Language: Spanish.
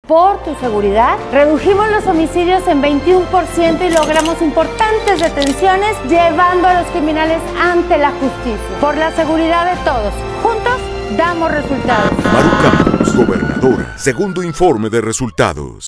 Por tu seguridad, redujimos los homicidios en 21% y logramos importantes detenciones, llevando a los criminales ante la justicia. Por la seguridad de todos, juntos damos resultados. Maru Campos, gobernadora. Segundo informe de resultados.